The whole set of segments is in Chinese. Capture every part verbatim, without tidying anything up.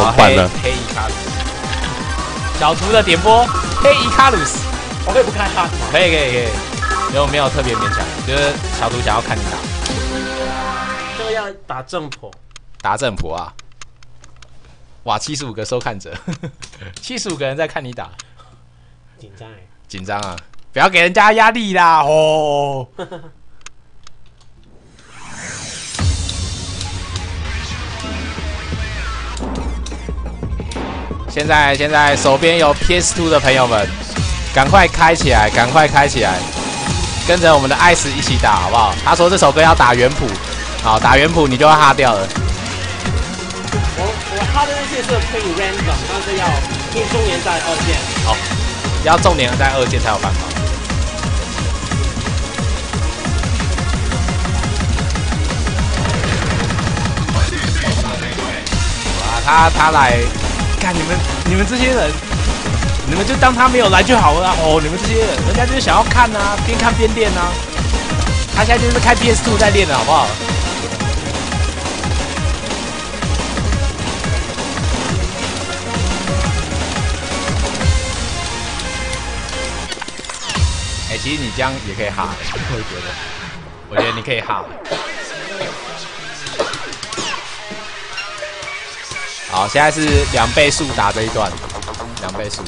么办呢？ 黑伊卡鲁斯，小图的点播，黑伊卡鲁斯， 我可以不看他吗？ 可以可以可以，没有没有特别勉强，就是小图想要看你打。 这个要打正谱， 打正谱啊！哇，七十五个收看者，七十五个人在看你打， 紧张哎， 紧张啊！不要给人家压力啦哦。现在现在手边有 P S 二 的朋友们，赶快开起来，赶快开起来，跟着我们的艾斯一起打好不好？他说这首歌要打原谱，好，打原谱你就会哈掉了。 我我哈的那些是可以 random， 但是要听中年在二键。 好，要重点在二键才有办法。哇，他他来。看你们，你们这些人，你们就当他没有来就好了、啊、哦。你们这些人，人家就是想要看啊，边看边练啊。他现在就是开 P S 二 在练的好不好？哎、欸，其实你这样也可以哈，我觉得，我觉得你可以哈。好，现在是两倍速打这一段，两倍速。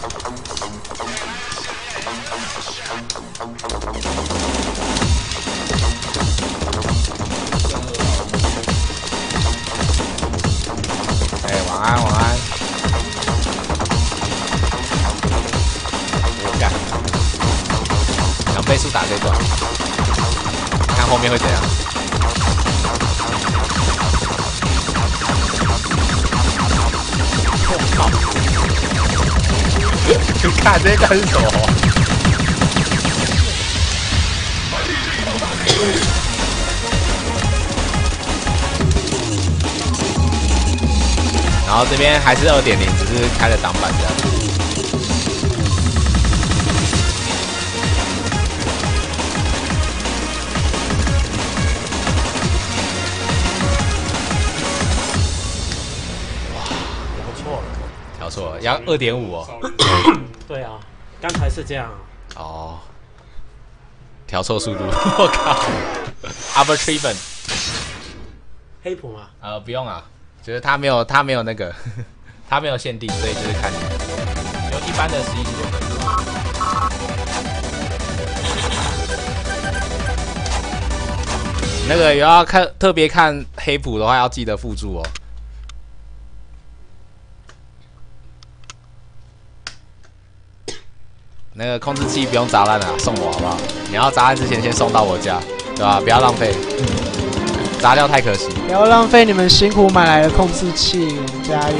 哎、欸，晚安，晚安。我干，两倍速打这一段，看后面会怎样。你看这干什么？然后这边还是 二点零， 只是开了挡板这样。调错了，要 二点五 哦。 对啊，刚才是这样。 哦，调错速度，我靠 ！Overtriven， 黑谱吗？ 呃，不用啊，就是他没有，他没有那个，他没有限定，所以就是看有一般的十一级就可以。那个有要看特别看黑谱的话，要记得附注哦。那个控制器不用砸烂了，送我好不好？你要砸烂之前先送到我家，对吧？不要浪费，砸掉太可惜。 不要浪费你们辛苦买来的控制器，加油！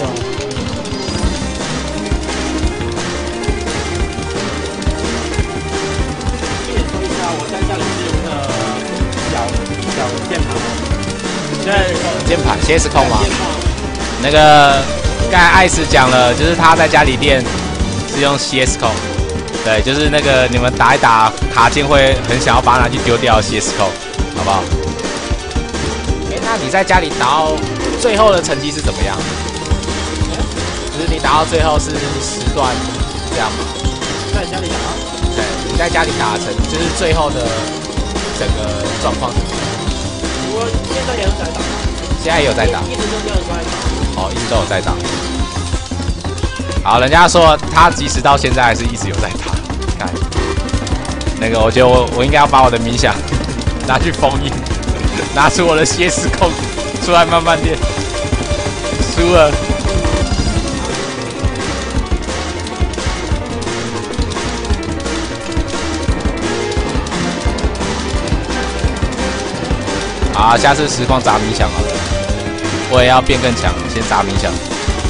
一点说一下，我在家里是用的小小键盘，现在键盘 C S 控吗？那个刚才艾斯讲了，就是他在家里练是用 C S 控。对，就是那个你们打一打卡键会很想要把它拿去丢掉 C S 扣，好不好？哎、欸，那你在家里打到最后的成绩是怎么样？就是你打到最后是十段这样吗？ 在家里打？ 对，你在家里打成就是最后的整个状况是怎么样？ 我现在也有在打。 现在也有在打。 一直都没有在打。 哦，一直都有在打。好，人家说他即使到现在还是一直有在打。看，那个我觉得我我应该要把我的冥想拿去封印，拿出我的蝎子控出来慢慢练。输了。好，下次实况砸冥想好了，我也要变更强，先砸冥想。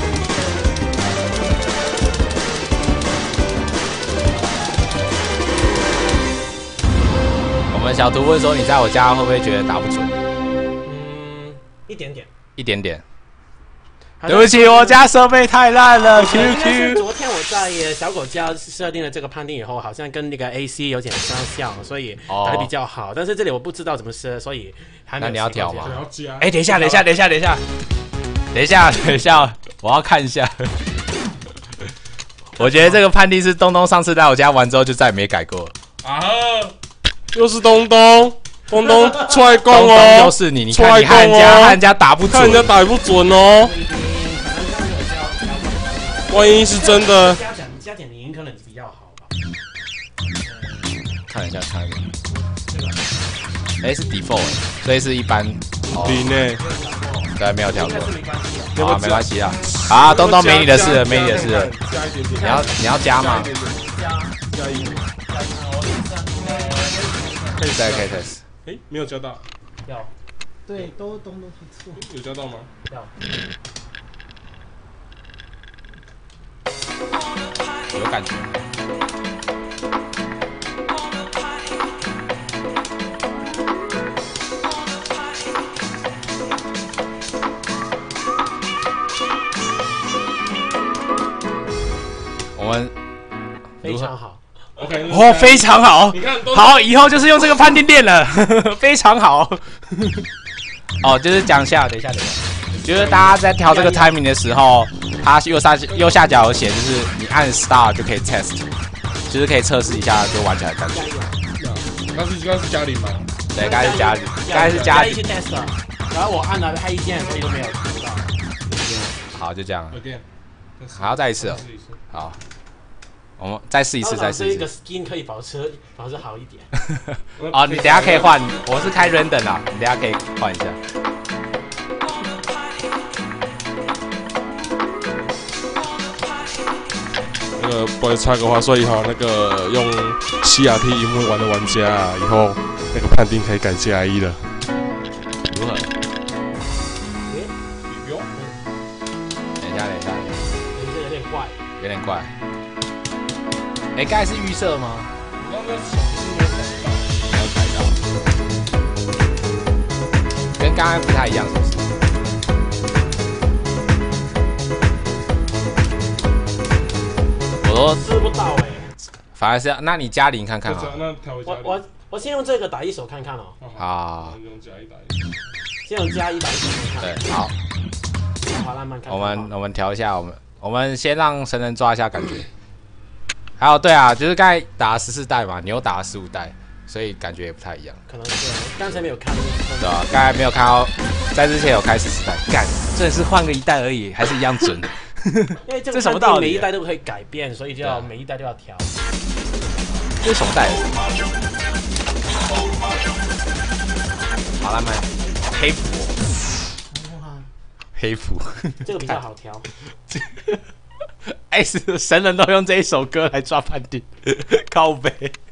我们小图问说，你在我家会不会觉得打不准？ 嗯，一点点， 一点点。对不起，我家设备太烂了。Q Q。 昨天我在小狗家设定了这个判定以后，好像跟那个 A C 有点相像，所以打得比较好。但是这里我不知道怎么设，所以还没有。 那你要调吗？ 可能要加。 哎，等一下，等一下，等一下，等一下。 等一下，等一下，我要看一下。我觉得这个判定是东东上次来我家玩之后就再也没改过了。 啊呵，又是东东，东东出来攻哦！ 东东又是你，你看你害人家，害人家打不准， 看人家打不准哦。万一是真的， 加减加减零可能比较好吧。 看一下，看一下。哎，是 default， 所以是一般。 零呢？ 对，没有调过。好，没关系啦。好，东东没你的事了，没你的事了。你要你要加吗？ 加一。 可以再可以再。 哎，没有加到。 要。 对，都东东不错。 有加到吗？ 要。 有感觉。我们非常好 ，OK， 哦，非常好， 你看， 好，以后就是用这个判定练了，非常好。哦，就是讲一下，等一下，等一下，就是大家在调这个 timing 的时候，它右下右下角有写，就是你按 start 就可以 test， 就是可以测试一下就玩起来的感觉。 刚是刚是嘉玲吗？ 对，刚才是嘉玲，刚才是嘉玲。 然后我按了黑键，所以都没有听到。 好，就这样。 again， 还要再一次哦。好。我们再试一次，再试一次。 这个 skin 可以保持保持好一点。 哦，你等下可以换，我是开 random 啦，你等下可以换一下。 那个不好意思插个话，所以哈，那个用 C R T 荧幕玩的玩家啊，以后那个判定可以改加一了。 如何？ 诶，有。 等一下，等一下， 这有点怪， 有点怪。哎，刚才是预设吗？ 刚刚小是没有改到， 没有改到，跟刚刚不太一样，是不是？我说吃不到哎、欸， 反而是要，那你加零看看啊。 那调回加我我我先用这个打一手看看哦。 好， 用加一打一。 先用加一打一手看看。 对，好。 好，慢慢看。 我们我们调一下，我们我们先让神人抓一下感觉。还有对啊，就是刚才打了十四代嘛，你又打了十五代，所以感觉也不太一样。 可能是刚才没有看。 对啊，刚才没有看到，在之前有开十四代，干，真的是换个一代而已，还是一样准。 因为这个什么道理？ 每一代都可以改变，所以就要每一代都要调。 这是什么代？好了，慢，黑服。黑服。 这个比较好调。 哎，是神人都用这一首歌来抓判定，靠北。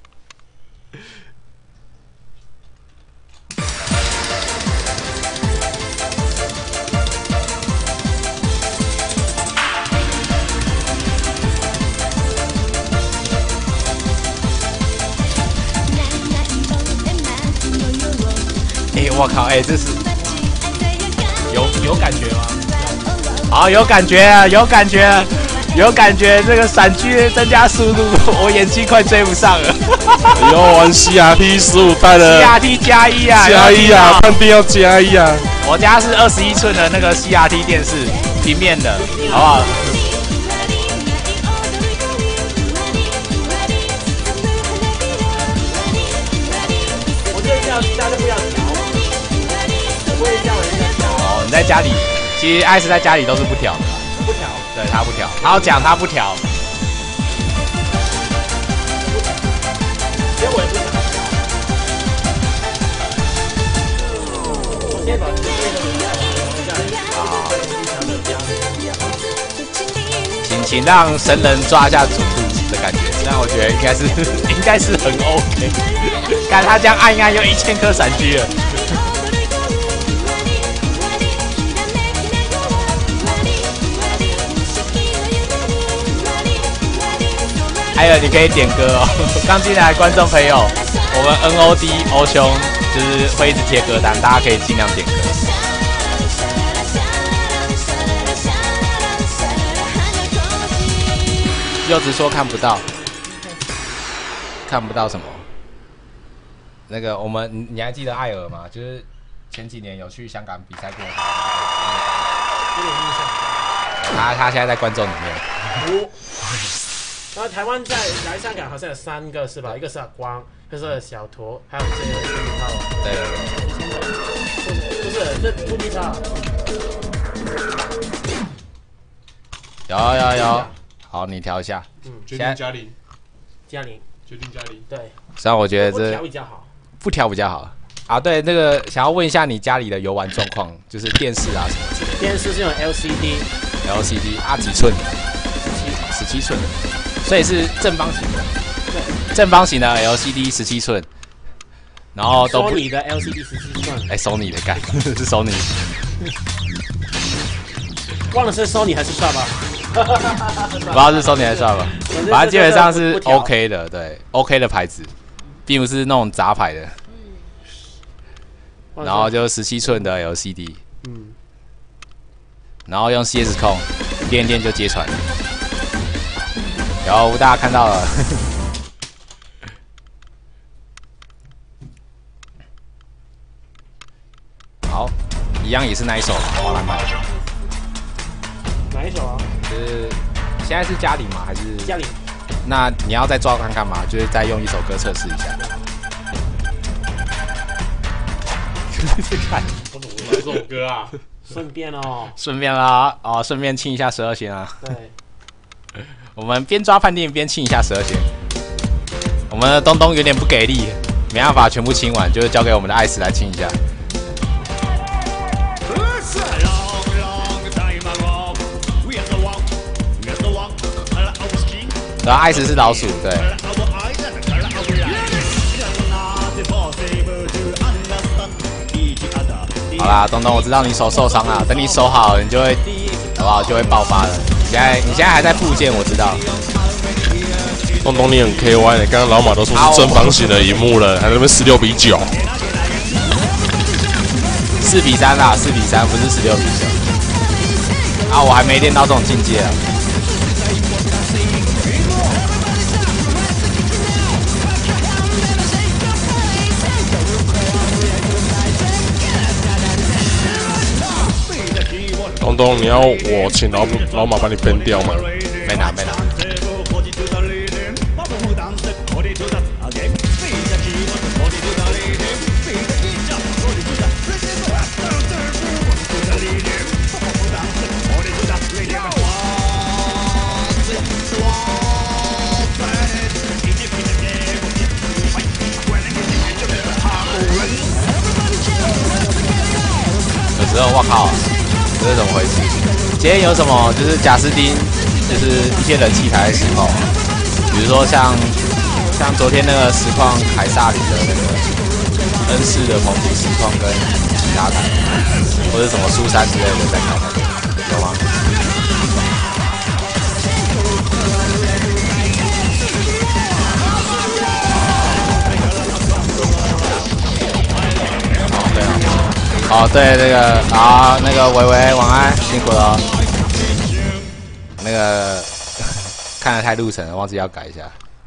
哎，我靠，哎，这是有有感觉吗？好，有感觉啊，有感觉啊。有感觉，这个闪狙增加速度，我眼睛快追不上了。 以后玩 C R T 十五代的 C R T 加一啊， 加一啊，判定要加一啊。 我家是二十一寸的那个 C R T 电视，平面的，好不好？ 我这要大家不要调，不会叫人家调。 哦，你在家里，其实艾斯在家里都是不调的。 不调， 对他不调，他要讲他不调。 其实我也不调。我先把这个请请让神人抓一下准度的感觉，这样我觉得应该是应该是很 OK。看他这样按一按，又一千颗闪狙了。还有，你可以点歌哦。刚进来的观众朋友，我们 N O D 欧兄就是会一直贴歌单，大家可以尽量点歌。柚子说看不到，看不到什么？那个我们你还记得艾尔吗？就是前几年有去香港比赛过他。 有点印象。 他他现在在观众里面。 五。然后台湾在来香港好像有三个是吧？一个是光，一个是小图，还有这个 two B 超。 对对对。不是，这 two B 超。 有有有，好，你调一下。 嗯，决定嘉玲。 嘉玲。 决定嘉玲。 对。 实际上我觉得这不调比较好。 不调比较好。啊，对，那个想要问一下你家里的游玩状况，就是电视啊什么。 电视是用 L C D。 L C D 啊，几寸？十七寸，所以是正方形的。对。正方形的 L C D 十七寸，然后都不。 索尼的 L C D 十七寸。 哎，索尼的干，是索尼。 忘了是 Sony 还是 Sharp 啊？ 不知道是 Sony 还是 Sharp 吧，反正基本上是 OK 的，对 ，OK 的牌子，并不是那种杂牌的。然后就十七寸的 L C D， 嗯，然后用 C S 控，电电就接传。然后大家看到了，好，一样也是那一首华兰版。 哪一首啊？ 就是现在是嘉玲吗？还是嘉玲？ 那你要再抓看看嘛，就是再用一首歌测试一下。看， 我怎么会这首歌啊？ 顺便哦， 顺便啦，哦，顺便亲一下十二弦啊。 对， 我们边抓判定边亲一下十二弦。我们的东东有点不给力，没办法全部亲完，就是交给我们的艾斯来亲一下。然后艾斯是老鼠，对。好啦，东东，我知道你手受伤了，等你手好了，你就会，好不好？就会爆发了。你现在，你现在还在复健，我知道。 东东，你很 K Y 的，刚刚老马都说是正方形的荧幕了，还在那边十六比九。 四比三啦，四比三，不是十六比九。啊，我还没练到这种境界啊。 东东，你要我请老老马把你编掉吗？ 没拿，没拿。有时候，我靠！这是怎么回事？今天有什么就是贾斯汀，就是一些人气牌的时候，比如说像像昨天那个实况凯撒里的那个恩师的红警实况跟其他台，或者什么苏珊之类的在开台，有吗？哦，对，那个，好，那个维维，晚安，辛苦了。那个看得太入神了，忘记要改一下。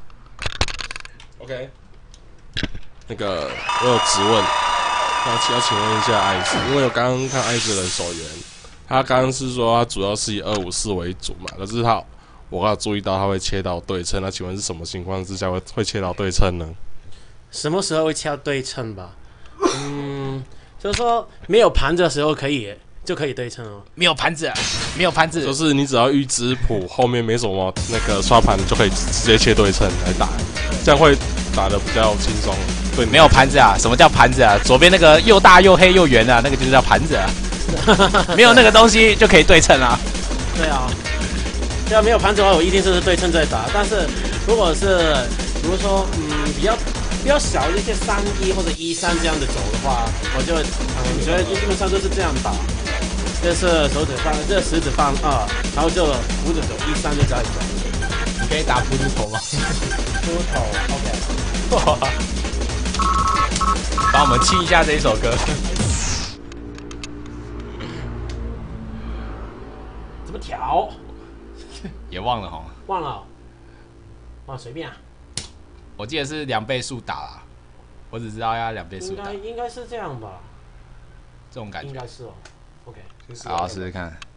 OK。那个我有质问，要要请问一下艾斯，因为我刚刚看艾斯的手缘，他刚刚是说他主要是以二五四为主嘛，可是他我刚注意到他会切到对称，那请问是什么情况之下会会切到对称呢？ 什么时候会切到对称吧？嗯。就是说，没有盘子的时候可以就可以对称哦。 没有盘子，没有盘子， 就是你只要预知谱后面没什么那个刷盘，就可以直接切对称来打，这样会打得比较轻松。对， 没有盘子啊？什么叫盘子啊？左边那个又大又黑又圆的、啊，那个就是叫盘子啊。没有那个东西就可以对称啊。 对啊，对啊，没有盘子的话，我一定是对称在打。但是如果是比如说，嗯，比较。比较小的一些三一或者一三这样的走的话，我就嗯，觉得基本上都是这样打，这是手指放，这食指放二，然后就拇指走一三就这样走。 你可以打普鲁头吗？ 普鲁头 ，OK。 帮我们亲一下这一首歌。 怎么调？ 也忘了哈。 忘了，忘了随便啊。 我记得是两倍速打啦，我只知道要两倍速打。 应该应该是这样吧？ 这种感觉。 应该是哦。OK。 好，试试看。